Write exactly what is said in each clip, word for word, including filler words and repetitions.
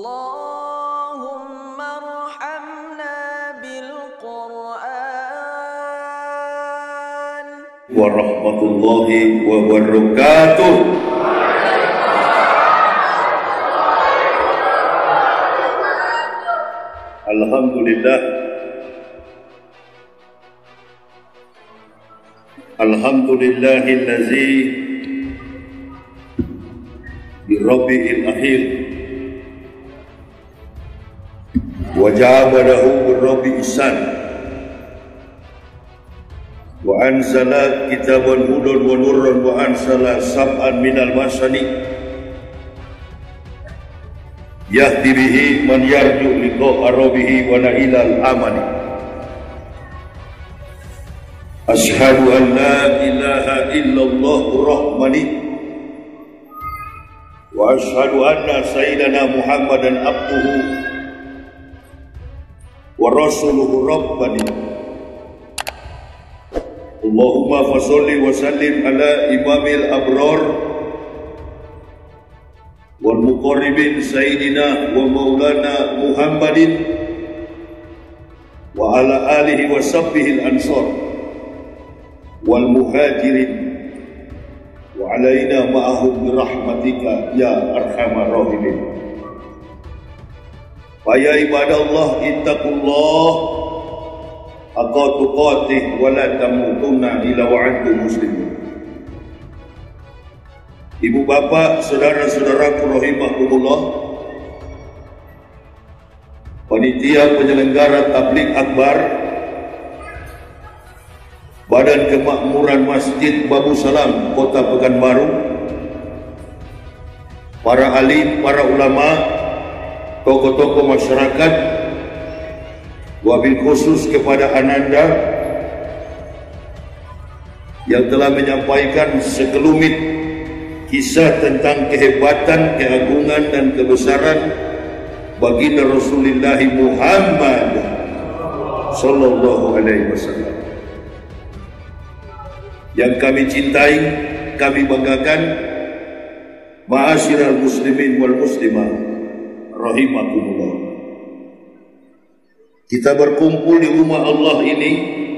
اللهم ارحمنا بالقرآن ورحمة الله وبركاته. Alhamdulillah, Alhamdulillahillazi birabbi'il akhir wa ja'abalahu birabbi ihsan wa anzala kitaban hudan wa nurran wa ansala sab'an minal masani yahdi bihi man yarju liqa'a rabbih wa na'ilal amani. Ashhadu an la ilaha illallah rahmani wa ashhadu anna sayyidana Muhammadan abduhu wa rasuluhu rabbani. Allahumma fasalli wa sallim ala imamil abrar wal muqarribin sayyidina wa maulana Muhammadin wa ala alihi wa sahbihi al-ansar wal muhajirin wa alaina ma'ahum birahmatika ya arhamar rahimin. Fa ya ibadallah ittaqullah haqqa tuqatih wa la tamutunna illa wa antum muslimun. Ibu bapa, saudara-saudaraku rahimakumullah, panitia penyelenggara tabligh akbar Badan Kemakmuran Masjid Babu Salam Kota Pekanbaru, para alim, para ulama, tokoh-tokoh masyarakat, wabil khusus kepada Ananda yang telah menyampaikan sekelumit kisah tentang kehebatan, keagungan dan kebesaran baginda Rasulullah Muhammad sallallahu alaihi wasallam yang kami cintai, kami banggakan. Ma'asyiral muslimin wal muslimah rahimakumullah. Kita berkumpul di rumah Allah ini,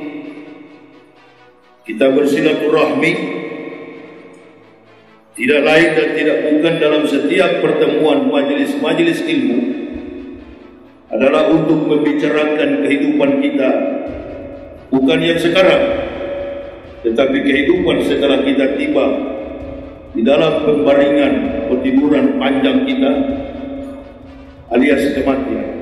kita bersilaturahmi, tidak lain dan tidak bukan dalam setiap pertemuan majelis-majelis ilmu adalah untuk membicarakan kehidupan kita, bukan yang sekarang, tetapi kehidupan setelah kita tiba di dalam pembaringan pertiduran panjang kita alias kematian.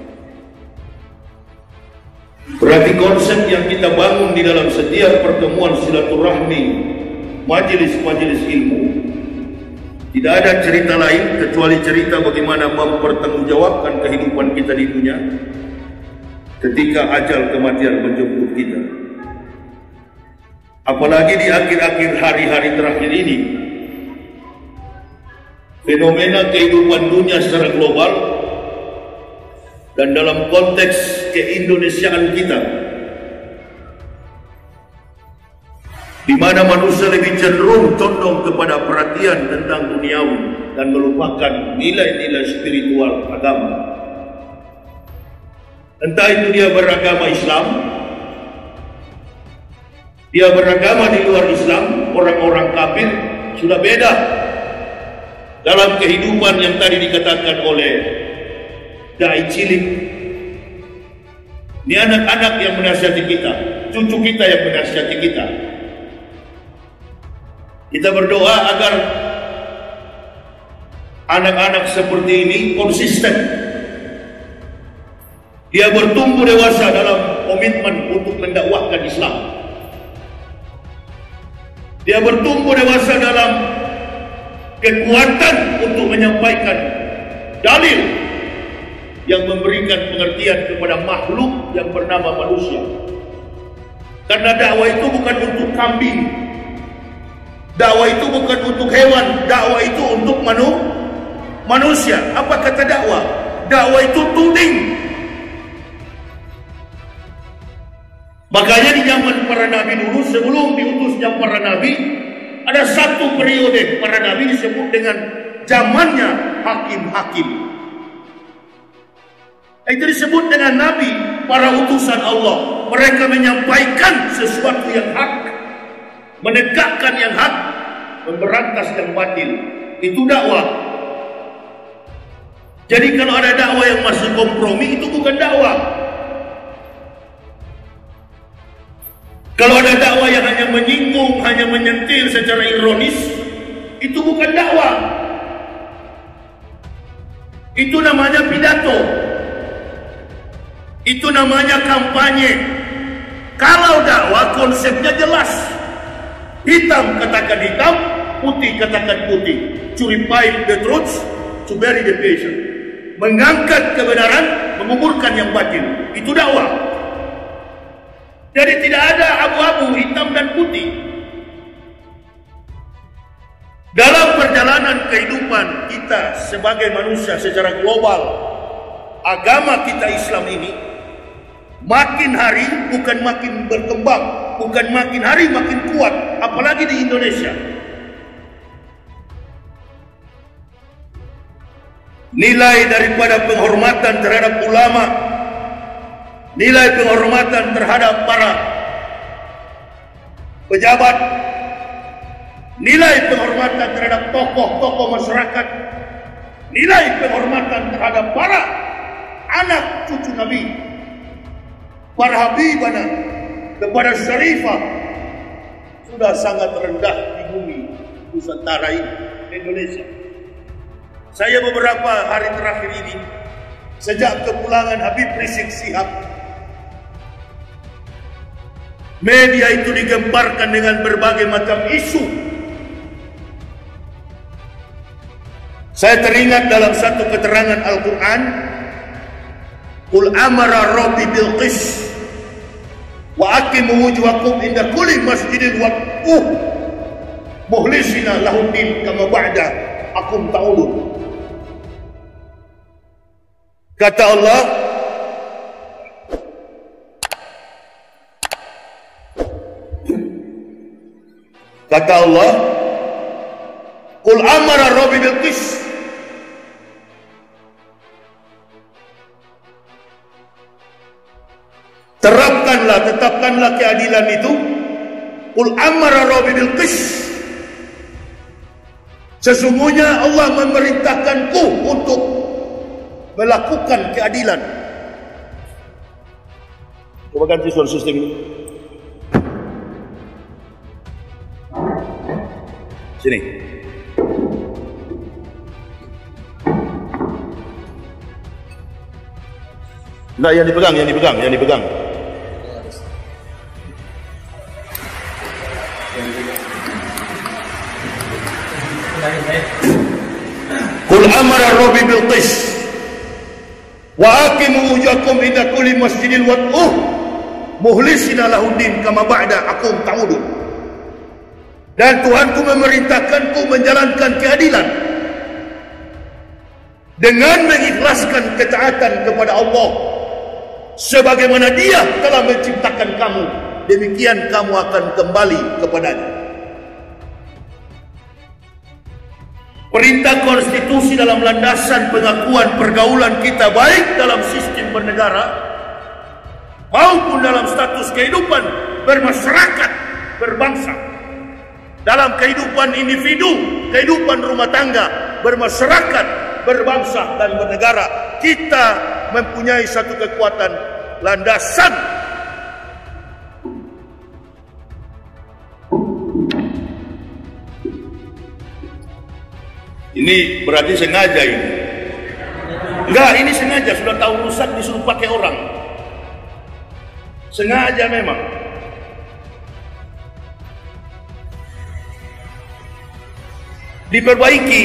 Berarti konsep yang kita bangun di dalam setiap pertemuan silaturahmi majelis-majelis ilmu, tidak ada cerita lain kecuali cerita bagaimana mempertanggungjawabkan kehidupan kita di dunia ketika ajal kematian menjemput kita. Apalagi di akhir-akhir hari-hari terakhir ini, fenomena kehidupan dunia secara global dan dalam konteks keindonesiaan kita, di mana manusia lebih cenderung condong kepada perhatian tentang duniawi dan melupakan nilai-nilai spiritual agama. Entah itu dia beragama Islam, dia beragama di luar Islam, orang-orang kafir, sudah beda dalam kehidupan yang tadi dikatakan oleh dai cilik. Ini anak-anak yang menasihati kita, cucu kita yang menasihati kita. Kita berdoa agar anak-anak seperti ini konsisten. Dia bertumbuh dewasa dalam komitmen untuk mendakwahkan Islam. Dia bertumbuh dewasa dalam kekuatan untuk menyampaikan dalil yang memberikan pengertian kepada makhluk yang bernama manusia. Karena dakwah itu bukan untuk kambing, dakwah itu bukan untuk hewan, dakwah itu untuk manu, manusia. Apa kata dakwah? Dakwah itu tuding. Makanya di zaman para nabi dulu, sebelum diutusnya para nabi, ada satu periode para nabi disebut dengan zamannya hakim-hakim. Itu disebut dengan Nabi, para utusan Allah. Mereka menyampaikan sesuatu yang hak, menegakkan yang hak, memberantas yang batil. Itu dakwah. Jadi kalau ada dakwah yang masih kompromi, itu bukan dakwah. Kalau ada dakwah yang hanya menyinggung, hanya menyentil secara ironis, itu bukan dakwah. Itu namanya pidato. Itu namanya kampanye. Kalau dakwah konsepnya jelas. Hitam katakan hitam, putih katakan putih. To revive the truth, to bury the patient. Mengangkat kebenaran, menguburkan yang batil. Itu dakwah. Jadi tidak ada abu-abu, hitam dan putih. Dalam perjalanan kehidupan kita sebagai manusia secara global, agama kita Islam ini makin hari bukan makin berkembang, bukan makin hari makin kuat, apalagi di Indonesia. Nilai daripada penghormatan terhadap ulama, nilai penghormatan terhadap para pejabat, nilai penghormatan terhadap tokoh-tokoh masyarakat, nilai penghormatan terhadap para anak cucu Nabi, para habibana, kepada syarifah, sudah sangat rendah di bumi Nusantara ini, Indonesia. Saya beberapa hari terakhir ini, sejak kepulangan Habib Rizik Syihab, media itu digemparkan dengan berbagai macam isu. Saya teringat dalam satu keterangan Al-Quran, Qul amara rabbi bil qis wa aqimu wujuhakum inda kulli masjidin waqfuh mukhlisina lahuddin kama ba'da akum ta'udun. Kata Allah, kata Allah, Qul amara rabbi bil qis, terapkanlah, tetapkanlah keadilan itu. Qul amara rabbi bil qis, sesungguhnya Allah memerintahkanku untuk melakukan keadilan. Coba ganti sound system ini. Sini. Enggak, yang dipegang, yang dipegang, yang dipegang. Qul amara rabbi bil qis wa aqimu wujuhakum inda kulli masjidin wad'uh mukhlisina lahuddin kama ba'da akum ta'udun. Dan Tuhanku memerintahkanku menjalankan keadilan dengan mengikhlaskan ketaatan kepada Allah sebagaimana Dia telah menciptakan kamu, demikian kamu akan kembali kepadanya. Perintah konstitusi dalam landasan pengakuan pergaulan kita baik dalam sistem bernegara maupun dalam status kehidupan bermasyarakat, berbangsa. Dalam kehidupan individu, kehidupan rumah tangga, bermasyarakat, berbangsa dan bernegara, kita mempunyai satu kekuatan landasan. Ini berarti sengaja ini. Enggak, ini sengaja, sudah tahu rusak disuruh pakai orang. Sengaja memang. Diperbaiki.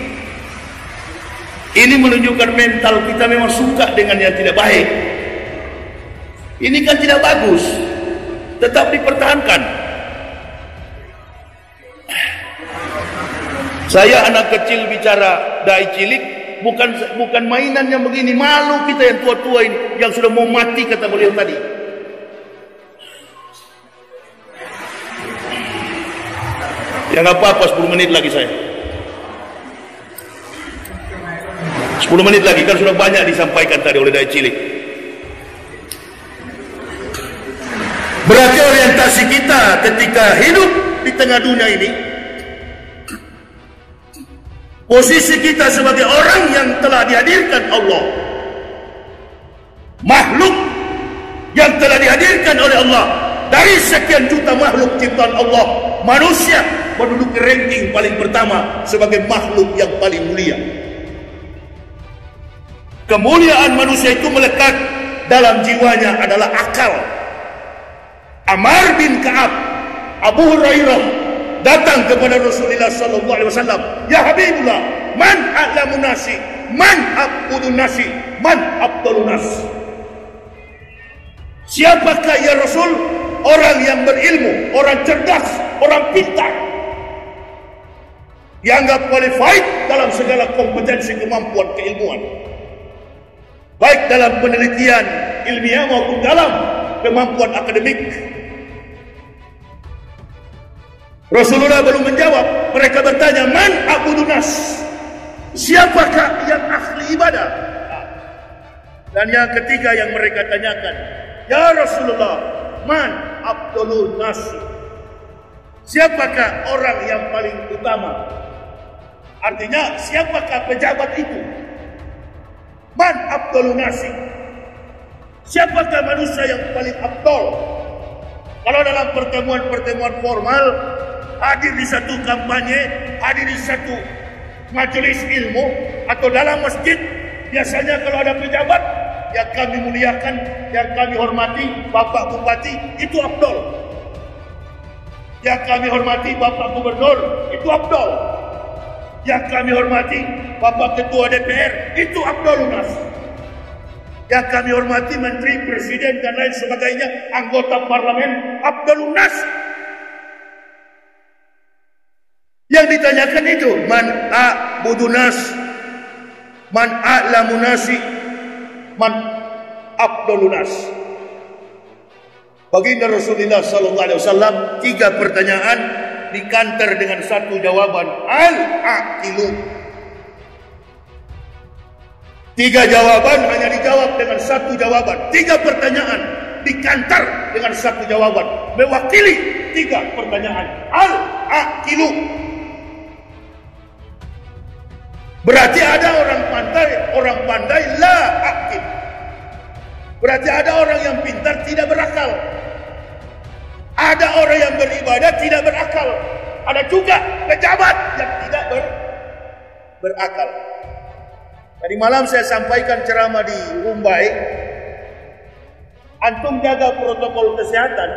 Ini menunjukkan mental kita memang suka dengan yang tidak baik. Ini kan tidak bagus. Tetap dipertahankan. Saya anak kecil bicara dai cilik, bukan bukan mainan yang begini. Malu kita yang tua-tua ini, yang sudah mau mati kata beliau tadi. Ya nggak apa-apa, sepuluh menit lagi saya. sepuluh menit lagi, kan sudah banyak disampaikan tadi oleh Dai Cilik. Berarti orientasi kita ketika hidup di tengah dunia ini, posisi kita sebagai orang yang telah dihadirkan Allah, makhluk yang telah dihadirkan oleh Allah dari sekian juta makhluk ciptaan Allah, manusia menduduki ranking paling pertama sebagai makhluk yang paling mulia. Kemuliaan manusia itu melekat dalam jiwanya adalah akal. Amar bin Ka'ab, Abu Hurairah datang kepada Rasulullah sallallahu alaihi wasallam, "Ya Habibullah, man a'lamun nasi, man abudun nasi, man afdalun nas?" Siapakah ya Rasul? Orang yang berilmu, orang cerdas, orang pintar, dianggap qualified dalam segala kompetensi, kemampuan, keilmuan, baik dalam penelitian ilmiah maupun dalam kemampuan akademik. Rasulullah belum menjawab. Mereka bertanya, "Man abudun nas?" Siapakah yang ahli ibadah? Dan yang ketiga yang mereka tanyakan, "Ya Rasulullah, man afdalun nas?" Siapakah orang yang paling utama? Artinya, siapakah pejabat itu? Man afdalun nas? Siapakah manusia yang paling afdal? Kalau dalam pertemuan-pertemuan formal, hadir di satu kampanye, hadir di satu majelis ilmu, atau dalam masjid, biasanya kalau ada pejabat yang kami muliakan, yang kami hormati, Bapak Bupati, itu afdal. Yang kami hormati, Bapak Gubernur, itu afdal. Yang kami hormati, Bapak Ketua D P R, itu afdalun nas. Yang kami hormati, Menteri, Presiden, dan lain sebagainya, anggota parlemen, afdalun nas. Yang ditanyakan itu, man a'budun nas, man a'lamun nasi, man afdalun nas. Baginda Rasulullah sallallahu alaihi wasallam, tiga pertanyaan dikanter dengan satu jawaban, al-aqilu. Tiga jawaban hanya dijawab dengan satu jawaban. Tiga pertanyaan dikanter dengan satu jawaban, mewakili tiga pertanyaan, al-aqilu. Berarti ada orang pandai, orang pandai la aqil. Berarti ada orang yang pintar tidak berakal. Ada orang yang beribadah tidak berakal. Ada juga pejabat yang tidak ber, berakal. Tadi malam saya sampaikan ceramah di Mumbai. Antum jaga protokol kesehatan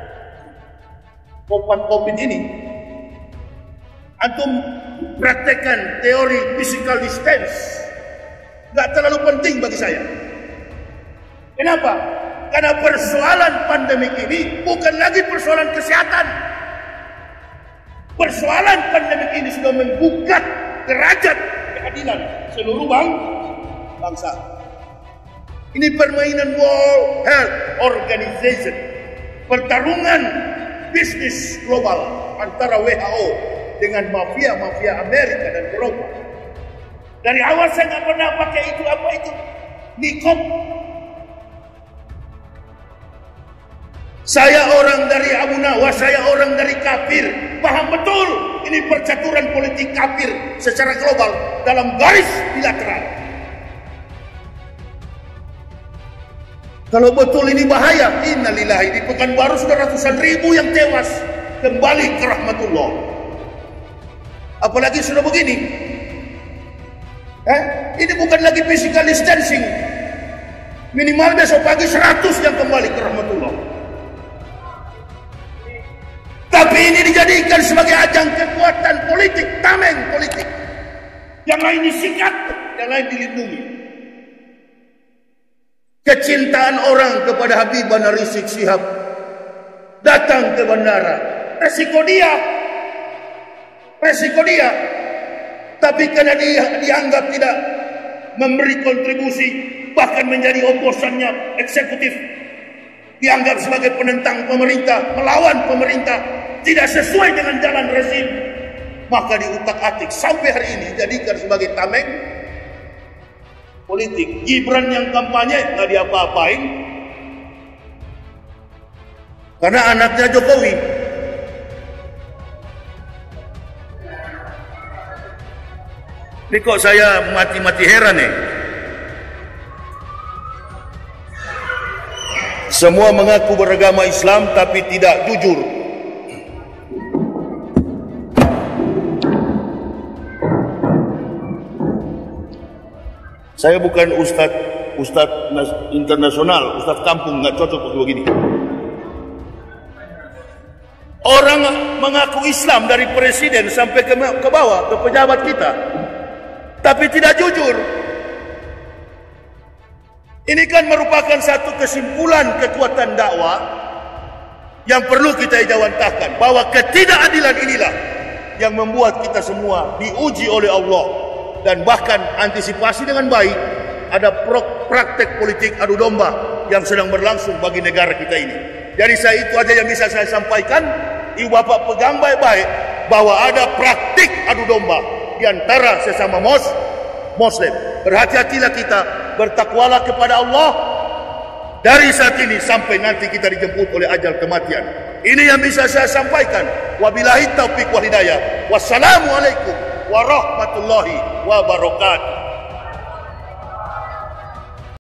COVID ini. Antum praktekkan teori physical distance. Gak terlalu penting bagi saya. Kenapa? Karena persoalan pandemik ini bukan lagi persoalan kesehatan. Persoalan pandemik ini sudah menggugat derajat keadilan seluruh bang, bangsa. Ini permainan World Health Organization, pertarungan bisnis global antara W H O dengan mafia-mafia Amerika dan Eropa. Dari awal saya nggak pernah pakai itu apa itu nikop. Saya orang dari Abu Nawas, saya orang dari kafir. Paham betul ini percaturan politik kafir secara global dalam garis bilateral. Kalau betul ini bahaya, innalillahi, di Pekanbaru sudah ratusan ribu yang tewas kembali ke rahmatullah. Apalagi sudah begini. Eh, ini bukan lagi physical distancing. Minimal besok pagi seratus yang kembali ke rahmatullah. Tapi ini dijadikan sebagai ajang kekuatan politik, tameng politik. Yang lain disikat, yang lain dilindungi. Kecintaan orang kepada Habibana Rizik Syihab datang ke bandara. Resiko dia. Resiko dia. Tapi karena dia dianggap tidak memberi kontribusi, bahkan menjadi oposannya eksekutif, dianggap sebagai penentang pemerintah, melawan pemerintah, tidak sesuai dengan jalan rezim, maka diutak-atik sampai hari ini dijadikan sebagai tameng politik. Gibran yang kampanye nggak diapa-apain karena anaknya Jokowi. Ini kok saya mati-mati heran nih. Semua mengaku beragama Islam tapi tidak jujur. Saya bukan ustadz ustadz internasional, ustadz kampung, nggak cocok untuk begini. Orang mengaku Islam dari presiden sampai ke, ke bawah, ke pejabat kita, tapi tidak jujur. Ini kan merupakan satu kesimpulan kekuatan dakwah yang perlu kita jawantahkan, bahwa ketidakadilan inilah yang membuat kita semua diuji oleh Allah. Dan bahkan antisipasi dengan baik, ada praktek politik adu domba yang sedang berlangsung bagi negara kita ini. Jadi saya itu aja yang bisa saya sampaikan. Ibu bapak pegang baik-baik bahwa ada praktik adu domba di antara sesama mos, Muslim. Berhati-hatilah kita, bertakwalah kepada Allah dari saat ini sampai nanti kita dijemput oleh ajal kematian. Ini yang bisa saya sampaikan. Wabillahi taufiq wal hidayah. Wassalamualaikum warahmatullahi wabarakatuh.